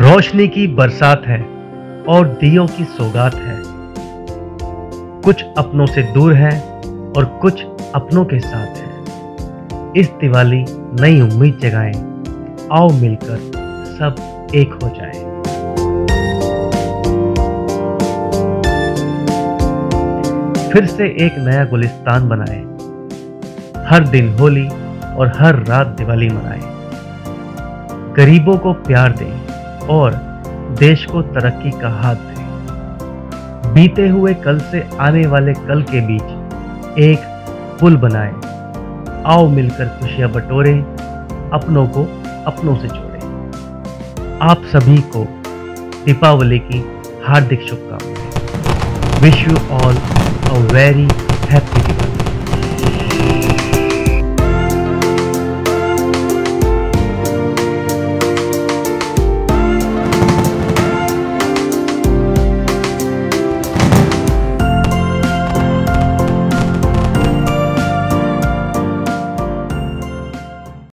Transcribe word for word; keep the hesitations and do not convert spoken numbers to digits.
रोशनी की बरसात है और दियों की सौगात है। कुछ अपनों से दूर है और कुछ अपनों के साथ है। इस दिवाली नई उम्मीद जगाएं, आओ मिलकर सब एक हो जाएं। फिर से एक नया गुलिस्तान बनाएं, हर दिन होली और हर रात दिवाली मनाएं। गरीबों को प्यार दें और देश को तरक्की का हाथ दें। बीते हुए कल से आने वाले कल के बीच एक पुल बनाएं। आओ मिलकर खुशियां बटोरें, अपनों को अपनों से जोड़ें। आप सभी को दीपावली की हार्दिक शुभकामनाएं। Wish you all a very happy